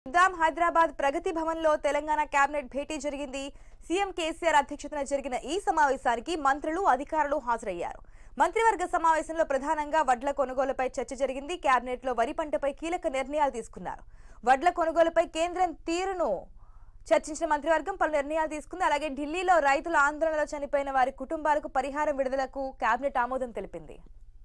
హైదరాబాద్ ప్రగతి భవన్ లో తెలంగాణ కేబినెట్ భేటీ జరిగింది. సీఎం కేసీఆర్ అధ్యక్షతన జరిగిన ఈ సమావేశానికి మంత్రులు, అధికారులు హాజరయ్యారు. మంత్రివర్గ సమావేశంలో ప్రధానంగా వడ్ల కొనుగోలుపై చర్చ జరిగింది. కేబినెట్ లో వరి పంటపై కీలక నిర్ణయాలు తీసుకున్నారు. వడ్ల కొనుగోలుపై కేంద్రం తీరును చర్చించిన మంత్రివర్గం పలు నిర్ణయాలు తీసుకుంది. అలాగే ఢిల్లీలో రైతుల ఆందోళనలో చనిపోయిన వారి కుటుంబాలకు పరిహారం విడుదలకు కేబినెట్ ఆమోదం తెలిపింది.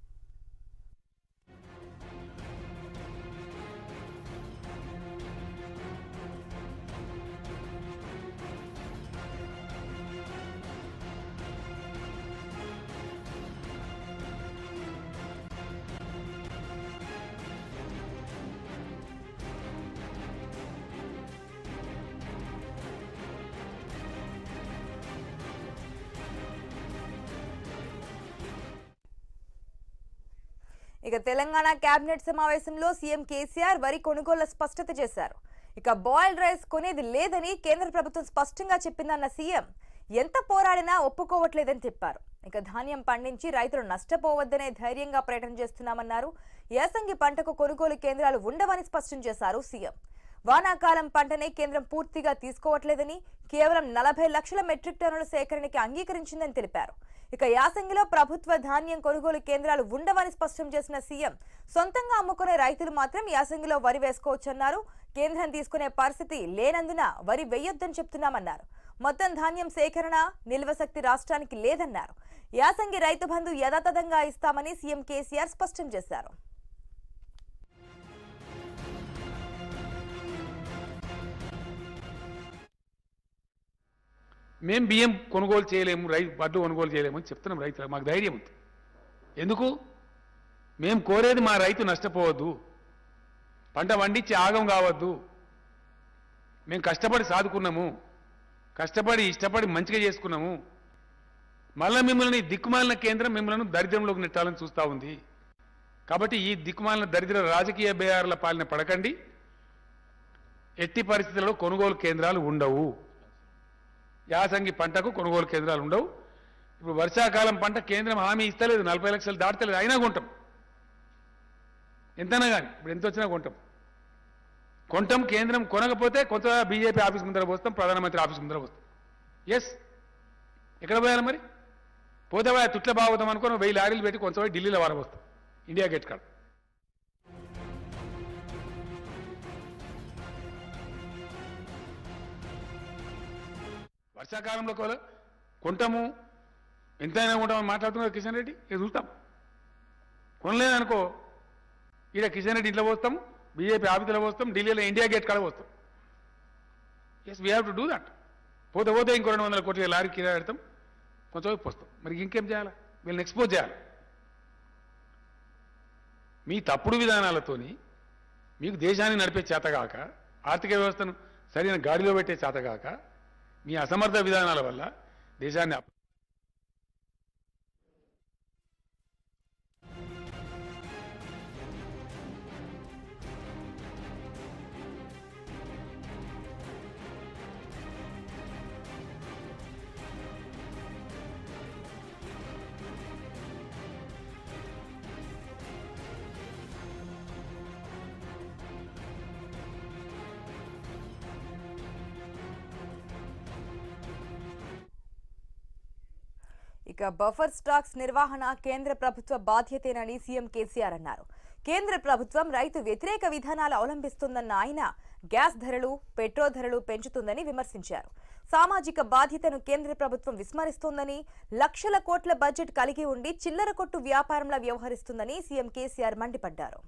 ఇక తెలంగాణ కేబినెట్ సమావేశంలో సీఎం కేసీఆర్ వరి కొనుగోళ్ల స్పష్టత చేశారు. ఇక బాయిల్డ్ రైస్ కొనేది లేదని కేంద్ర ప్రభుత్వం స్పష్టంగా చెప్పిందన్న సీఎం ఎంత పోరాడినా ఒప్పుకోవట్లేదని చెప్పారు. ఇక ధాన్యం పండించి రైతులు నష్టపోవద్దనే ధైర్యంగా ప్రయత్నం చేస్తున్నామన్నారు. యాసంగి పంటకు కొనుగోలు కేంద్రాలు ఉండవని స్పష్టం చేశారు సీఎం. వానాకాలం పంటనే కేంద్రం పూర్తిగా తీసుకోవట్లేదని, కేవలం 40 లక్షల మెట్రిక్ టన్నుల సేకరణకి అంగీకరించిందని తెలిపారు. ఇక యాసంగిలో ప్రభుత్వ ధాన్యం కొనుగోలు కేంద్రాలు ఉండవని స్పష్టం చేసిన సీఎం సొంతంగా అమ్ముకునే రైతులు మాత్రం యాసంగిలో వరి వేసుకోవచ్చన్నారు. కేంద్రం తీసుకునే పరిస్థితి లేనందున వరి వేయొద్దని చెప్తున్నామన్నారు. మొత్తం ధాన్యం సేకరణ, నిల్వ శక్తి రాష్ట్రానికి లేదన్నారు. యాసంగి రైతు బంధు యథాతథంగా ఇస్తామని సీఎం కేసీఆర్ స్పష్టం చేశారు. మేము బియ్యం కొనుగోలు చేయలేము, వడ్లు కొనుగోలు చేయలేము అని చెప్తున్నాం రైతులకు. మాకు ధైర్యం ఉంది. ఎందుకు? మేము కోరేది మా రైతు నష్టపోవద్దు, పంట వండించి ఆగం కావద్దు. మేము కష్టపడి సాదుకున్నాము, కష్టపడి ఇష్టపడి మంచిగా చేసుకున్నాము. మళ్ళీ మిమ్మల్ని దిక్కుమాలిన కేంద్రం మిమ్మల్ని దరిద్రంలోకి నెట్టాలని చూస్తూ ఉంది. కాబట్టి ఈ దిక్కుమాలిన దరిద్ర రాజకీయ బేయారుల పాలన పడకండి. ఎట్టి పరిస్థితుల్లో కొనుగోలు కేంద్రాలు ఉండవు. యాసంగి పంటకు కొనుగోలు కేంద్రాలు ఉండవు. ఇప్పుడు వర్షాకాలం పంట కేంద్రం హామీ ఇస్తలేదు, 40 లక్షలు దాటలేదు. అయినా కొంటాం, ఎంతైనా కానీ. ఇప్పుడు ఎంత వచ్చినా కొంటాం. కేంద్రం కొనకపోతే కొంత బీజేపీ ఆఫీస్ ముందర పోస్తాం, ప్రధానమంత్రి ఆఫీస్ ముందర పోస్తాం. ఎస్, ఎక్కడ పోయాలి మరి? పోతే తుట్ల బాగుతాం అనుకుని 1000 లారీలు పెట్టి కొంచెం ఢిల్లీలో వారబోస్తాం, ఇండియా గేట్ కాడ. వర్షాకాలంలో కొంటాము, ఎంతైనా కొంటామని మాట్లాడుతున్నారు కిషన్ రెడ్డి. ఇక చూస్తాం. కొనలేదనుకో ఈడ కిషన్ రెడ్డి ఇంట్లో పోస్తాం, బీజేపీ ఆఫీసులో పోస్తాం, ఢిల్లీలో ఇండియా గేట్ కాడ పోస్తాం. Yes, we have to do that. పోతే ఇంకో 200 కోట్ల లారీ కిరా పెడతాం, కొంచెం పోస్తాం. మరి ఇంకేం చేయాలి? వీళ్ళని ఎక్స్పోజ్ చేయాలి. మీ తప్పుడు విధానాలతోని మీకు దేశాన్ని నడిపే చేతగాక, ఆర్థిక వ్యవస్థను సరైన గాడిలో పెట్టే చేతగాక, మీ అసమర్థ విధానాల వల్ల దేశాన్ని ఇక బఫర్ స్టాక్స్ నిర్వహణ కేంద్ర ప్రభుత్వ బాధ్యతేనని సీఎం కేసీఆర్ అన్నారు. కేంద్ర ప్రభుత్వం రైతు వ్యతిరేక విధానాలు అవలంబిస్తుందన్న ఆయన గ్యాస్ ధరలు, పెట్రోల్ ధరలు పెంచుతుందని విమర్శించారు. సామాజిక బాధ్యతను కేంద్ర ప్రభుత్వం విస్మరిస్తోందని, లక్షల కోట్ల బడ్జెట్ కలిగి ఉండి చిల్లర కొట్టు వ్యాపారంలా వ్యవహరిస్తుందని సీఎం కేసీఆర్ మండిపడ్డారు.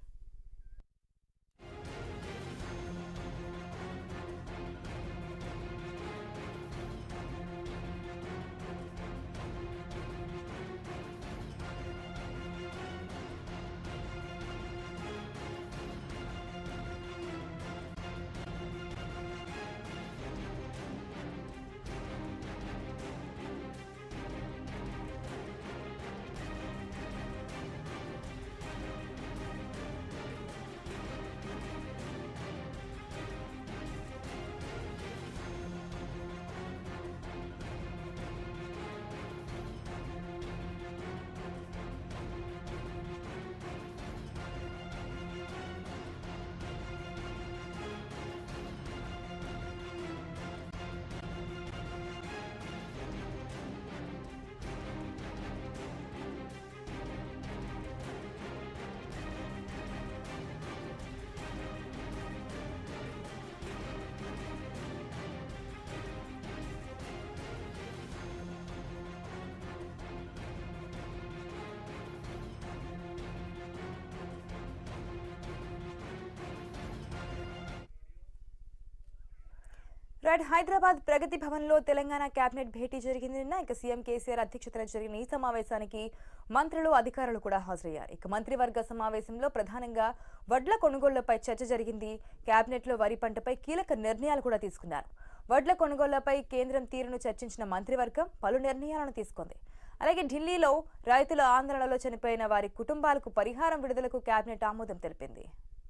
రైట్ హైదరాబాద్ ప్రగతి భవన్లో తెలంగాణ కేబినెట్ భేటీ జరిగింది నిన్న. ఇక సీఎం కేసీఆర్ అధ్యక్షతన జరిగిన ఈ సమావేశానికి మంత్రులు అధికారులు కూడా హాజరయ్యారు. ఇక మంత్రివర్గ సమావేశంలో ప్రధానంగా వడ్ల కొనుగోళ్లపై చర్చ జరిగింది. కేబినెట్లో వరి పంటపై కీలక నిర్ణయాలు కూడా తీసుకున్నారు. వడ్ల కొనుగోళ్లపై కేంద్రం తీరును చర్చించిన మంత్రివర్గం పలు నిర్ణయాలను తీసుకుంది. అలాగే ఢిల్లీలో రైతుల ఆందోళనలో చనిపోయిన వారి కుటుంబాలకు పరిహారం విడుదలకు కేబినెట్ ఆమోదం తెలిపింది.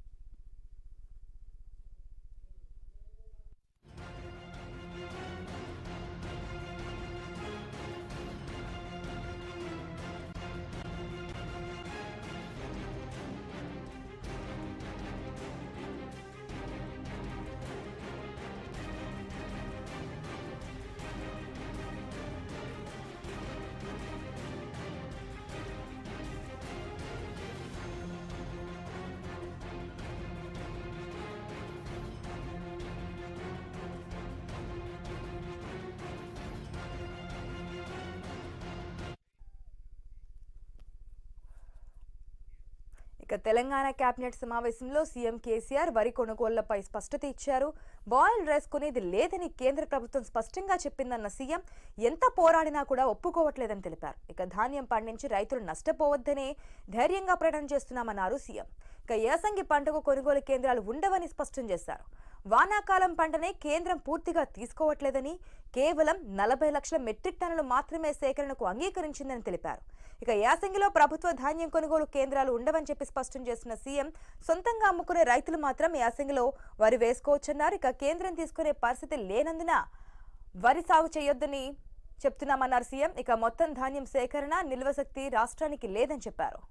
ఇక తెలంగాణ కేబినెట్ సమావేశంలో సీఎం కేసీఆర్ వరి కొనుగోళ్లపై స్పష్టత ఇచ్చారు. బాయిల్డ్ రైస్ కొనేది లేదని కేంద్ర ప్రభుత్వం స్పష్టంగా చెప్పిందన్న సీఎం ఎంత పోరాడినా కూడా ఒప్పుకోవట్లేదని తెలిపారు. ఇక ధాన్యం పండించి రైతులు నష్టపోవద్దనే ధైర్యంగా ప్రకటన చేస్తున్నామన్నారు సీఎం. ఇక యాసంగి పంటకు కొనుగోలు కేంద్రాలు ఉండవని స్పష్టం చేశారు. వానాకాలం పంటనే కేంద్రం పూర్తిగా తీసుకోవట్లేదని, కేవలం 40 లక్షల మెట్రిక్ టన్నులు మాత్రమే సేకరణకు అంగీకరించిందని తెలిపారు. ఇక యాసంగిలో ప్రభుత్వ ధాన్యం కొనుగోలు కేంద్రాలు ఉండవని చెప్పి స్పష్టం చేసిన సీఎం సొంతంగా అమ్ముకునే రైతులు మాత్రం యాసంగిలో వరి వేసుకోవచ్చన్నారు. ఇక కేంద్రం తీసుకునే పరిస్థితి లేనందున వరి సాగు చేయొద్దని చెప్తున్నామన్నారు సీఎం. ఇక మొత్తం ధాన్యం సేకరణ నిల్వ శక్తి రాష్ట్రానికి లేదని చెప్పారు.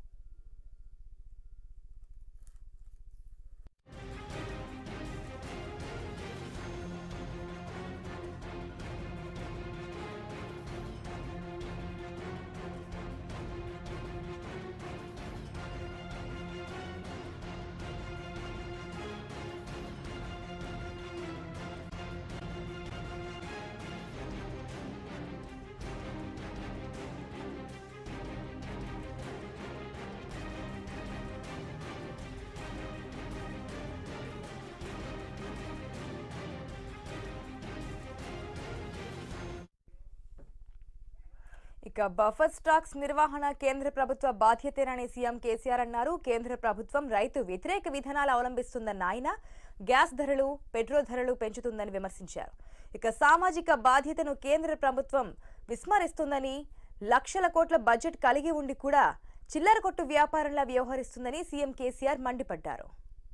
ఇక బఫర్ స్టాక్స్ నిర్వహణ కేంద్ర ప్రభుత్వ బాధ్యతేనని సీఎం కేసీఆర్ అన్నారు. కేంద్ర ప్రభుత్వం రైతు వ్యతిరేక విధానాలు అవలంబిస్తుందన్న ఆయన గ్యాస్ ధరలు, పెట్రోల్ ధరలు పెంచుతుందని విమర్శించారు. ఇక సామాజిక బాధ్యతను కేంద్ర ప్రభుత్వం విస్మరిస్తుందని, లక్షల కోట్ల బడ్జెట్ కలిగి ఉండి కూడా చిల్లర కొట్టు వ్యాపారంలా వ్యవహరిస్తుందని సీఎం కేసీఆర్ మండిపడ్డారు.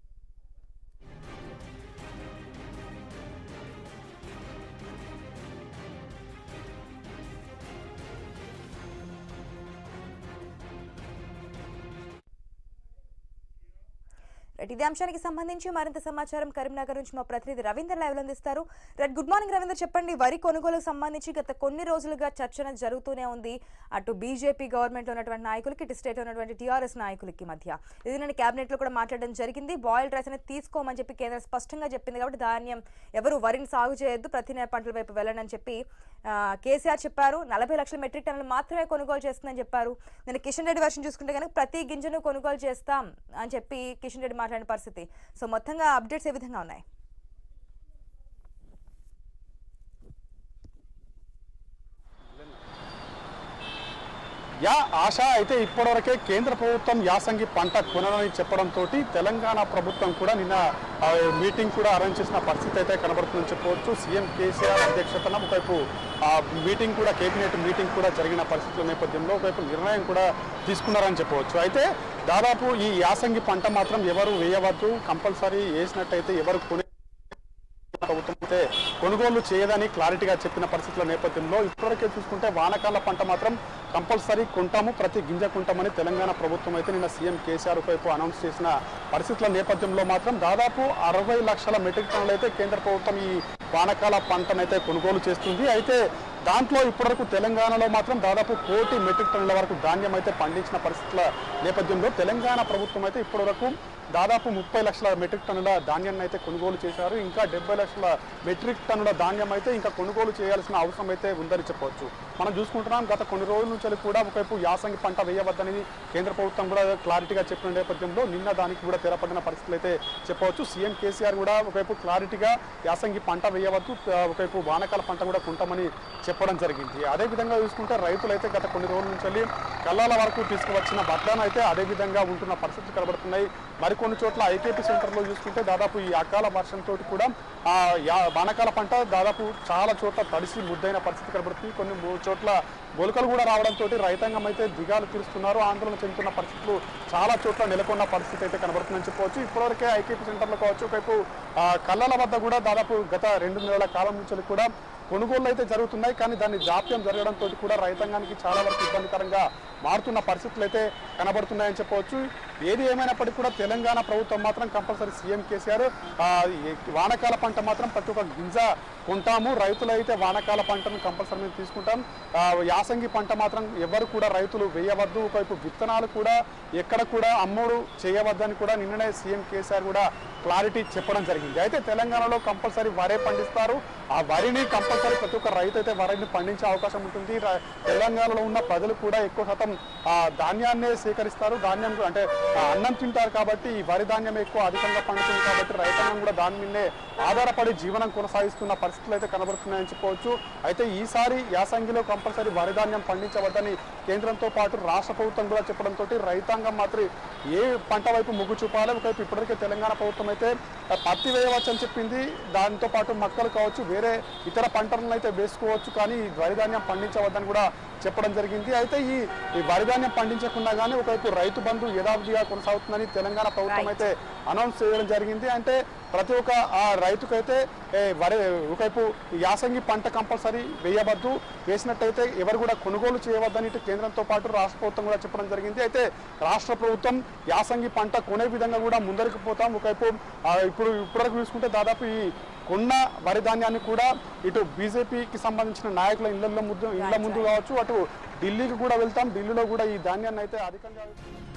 ఇదే అంశానికి సంబంధించి మరింత సమాచారం కరీంనగర్ నుంచి మా ప్రతినిధి రవీందర్ లైవ్ అందిస్తారు. గుడ్ మార్నింగ్ రవీందర్, చెప్పండి. వరి కొనుగోలుకు సంబంధించి గత కొన్ని రోజులుగా చర్చ జరుగుతూనే ఉంది. అటు బీజేపీ గవర్నమెంట్ ఉన్నటువంటి నాయకులకి, ఇటు స్టేట్ ఉన్నటువంటి టీఆర్ఎస్ నాయకులకి మధ్య. ఇది నేను కేబినెట్ లో కూడా మాట్లాడడం జరిగింది. బాయిల్డ్ రైస్ అనేది తీసుకోమని చెప్పి కేంద్రం స్పష్టంగా చెప్పింది. కాబట్టి ధాన్యం ఎవరు వరిని సాగు చేయొద్దు, ప్రతి పంటల వైపు వెళ్ళండి అని చెప్పి కేసీఆర్ చెప్పారు. 40 లక్షల మెట్రిక్ టన్నులు మాత్రమే కొనుగోలు చేస్తుందని చెప్పారు. నేను కిషన్ రెడ్డి వర్షన్ చూసుకుంటే కనుక ప్రతి గింజను కొనుగోలు చేస్తాం అని చెప్పి కిషన్ రెడ్డి మాట్లాడిన పరిస్థితి. సో మొత్తంగా అప్డేట్స్ ఏ విధంగా ఉన్నాయి? ఆశ అయితే ఇప్పటివరకే కేంద్ర ప్రభుత్వం యాసంగి పంట కొనని చెప్పడంతో తెలంగాణ ప్రభుత్వం కూడా నిన్న మీటింగ్ కూడా అరేంజ్ చేసిన పరిస్థితి అయితే కనబడుతుందని చెప్పవచ్చు. సీఎం కేసీఆర్ అధ్యక్షతన ఒకవైపు మీటింగ్ కూడా, కేబినెట్ మీటింగ్ కూడా జరిగిన పరిస్థితుల నేపథ్యంలో ఒకవైపు నిర్ణయం కూడా తీసుకున్నారని చెప్పవచ్చు. అయితే దాదాపు ఈ యాసంగి పంట మాత్రం ఎవరు వేయవద్దు, కంపల్సరీ వేసినట్టయితే ఎవరు ప్రభుత్వం అయితే కొనుగోలు చేయదని క్లారిటీగా చెప్పిన పరిస్థితుల నేపథ్యంలో ఇప్పటివరకే చూసుకుంటే వానకాల పంట మాత్రం కంపల్సరీ కొంటాము, ప్రతి గింజ కొంటామని తెలంగాణ ప్రభుత్వం అయితే నిన్న సీఎం కేసీఆర్ వైపు అనౌన్స్ చేసిన పరిస్థితుల నేపథ్యంలో మాత్రం దాదాపు 60 లక్షల మెట్రిక్ టన్నులు అయితే కేంద్ర ప్రభుత్వం ఈ వానకాల పంటనైతే కొనుగోలు చేస్తుంది. అయితే దాంట్లో ఇప్పటివరకు తెలంగాణలో మాత్రం దాదాపు 1 కోటి మెట్రిక్ టన్నుల వరకు ధాన్యం అయితే పండించిన పరిస్థితుల నేపథ్యంలో తెలంగాణ ప్రభుత్వం అయితే ఇప్పటివరకు దాదాపు 30 లక్షల మెట్రిక్ టన్నుల ధాన్యాన్ని అయితే కొనుగోలు చేశారు. ఇంకా 70 లక్షల మెట్రిక్ టన్నుల ధాన్యం అయితే ఇంకా కొనుగోలు చేయాల్సిన అవసరం అయితే ఉందని చెప్పవచ్చు. మనం చూసుకుంటున్నాం గత కొన్ని రోజుల నుంచి కూడా ఒకవైపు యాసంగి పంట వేయవద్దని కేంద్ర ప్రభుత్వం కూడా క్లారిటీగా చెప్పిన నేపథ్యంలో నిన్న దానికి కూడా తెరపడిన పరిస్థితులు అయితే చెప్పవచ్చు. సీఎం కేసీఆర్ కూడా ఒకవైపు క్లారిటీగా యాసంగి పంట వేయవద్దు, ఒకవైపు వానకాల పంట కూడా కొంటామని చెప్పడం జరిగింది. అదేవిధంగా చూసుకుంటే రైతులైతే గత కొన్ని రోజుల నుంచి కల్లాల వరకు తీసుకువచ్చిన వడ్లను అయితే అదేవిధంగా ఉంటున్న పరిస్థితులు కనబడుతున్నాయి. మరికొన్ని చోట్ల ఐకేపీ సెంటర్లో చూసుకుంటే దాదాపు ఈ అకాల వర్షంతో కూడా వానకాల పంట దాదాపు చాలా చోట్ల తడిసి ముద్దైన పరిస్థితి కనబడుతుంది. కొన్ని చోట్ల మొలకలు కూడా రావడంతో రైతాంగం అయితే దిగాలు తీరుస్తున్నారు, ఆందోళన చెందుతున్న పరిస్థితులు చాలా చోట్ల నెలకొన్న పరిస్థితి అయితే కనబడుతుందని చెప్పవచ్చు. ఇప్పటివరకే ఐకేపీ సెంటర్లో కావచ్చు, ఒకవైపు కల్లాల వద్ద కూడా దాదాపు గత 2 నెలల కాలం నుంచి కూడా కొనుగోళ్లు అయితే జరుగుతున్నాయి. కానీ దాన్ని జాప్యం జరగడంతో కూడా రైతాంగానికి చాలా వరకు ఇబ్బందికరంగా మారుతున్న పరిస్థితులు అయితే కనబడుతున్నాయని చెప్పవచ్చు. ఏది ఏమైనప్పటికీ కూడా తెలంగాణ ప్రభుత్వం మాత్రం కంపల్సరీ సీఎం కేసీఆర్ వానకాల పంట మాత్రం ప్రతి ఒక్క గింజ కొంటాము, రైతులైతే వానకాల పంటను కంపల్సరీ మేము తీసుకుంటాం, యాసంగి పంట మాత్రం ఎవరు కూడా రైతులు వేయవద్దు, ఒకవైపు విత్తనాలు కూడా ఎక్కడ కూడా అమ్ముడు చేయవద్దని కూడా నిన్ననే సీఎం కేసీఆర్ కూడా క్లారిటీ చెప్పడం జరిగింది. అయితే తెలంగాణలో కంపల్సరీ వరే పండిస్తారు, ఆ వరిని కంపల్సరీ ప్రతి ఒక్క రైతు అయితే వరిని పండించే అవకాశం ఉంటుంది. తెలంగాణలో ఉన్న ప్రజలు కూడా ఎక్కువ శాతం ధాన్యాన్నే సేకరిస్తారు, ధాన్యం అంటే అన్నం తింటారు కాబట్టి ఈ వరి ధాన్యం ఎక్కువ అధికంగా పండుతుంది కాబట్టి రైతాంగం కూడా దాని మీదే ఆధారపడి జీవనం కొనసాగిస్తున్న పరిస్థితులు అయితే కనబడుతున్నాయని చెప్పవచ్చు. అయితే ఈసారి యాసంగిలో కంపల్సరీ వరి ధాన్యం పండించవద్దని కేంద్రంతో పాటు రాష్ట్ర ప్రభుత్వం కూడా చెప్పడంతో రైతాంగం మాత్రం ఏ పంట వైపు మొగ్గు చూపాలి. ఒకవైపు ఇప్పటికే తెలంగాణ ప్రభుత్వం అయితే పత్తి వేయవచ్చు అని చెప్పింది, దాంతో పాటు మొక్కలు కావచ్చు వేరే ఇతర పంటలను అయితే వేసుకోవచ్చు, కానీ వరి ధాన్యం పండించవద్దని కూడా చెప్పడం జరిగింది. అయితే ఈ వరి ధాన్యం పండించకుండా కానీ ఒకవైపు రైతు బంధు యథావిధిగా కొనసాగుతుందని తెలంగాణ ప్రభుత్వం అయితే అనౌన్స్ చేయడం జరిగింది. అంటే ప్రతి ఒక్క రైతుకైతే ఒకవైపు యాసంగి పంట కంపల్సరీ వేయవద్దు, వేసినట్టయితే ఎవరు కూడా కొనుగోలు చేయవద్దని ఇటు కేంద్రంతో పాటు రాష్ట్ర ప్రభుత్వం కూడా చెప్పడం జరిగింది. అయితే రాష్ట్ర ప్రభుత్వం యాసంగి పంట కొనే విధంగా కూడా ముందరికి పోతాం. ఒకవైపు ఇప్పటివరకు చూసుకుంటే దాదాపు ఈ కొన్న వరి ధాన్యాన్ని కూడా ఇటు బీజేపీకి సంబంధించిన నాయకుల ఇళ్ల ముందు కావచ్చు, అటు ఢిల్లీకి కూడా వెళ్తాం, ఢిల్లీలో కూడా ఈ ధాన్యాన్ని అయితే అధికంగా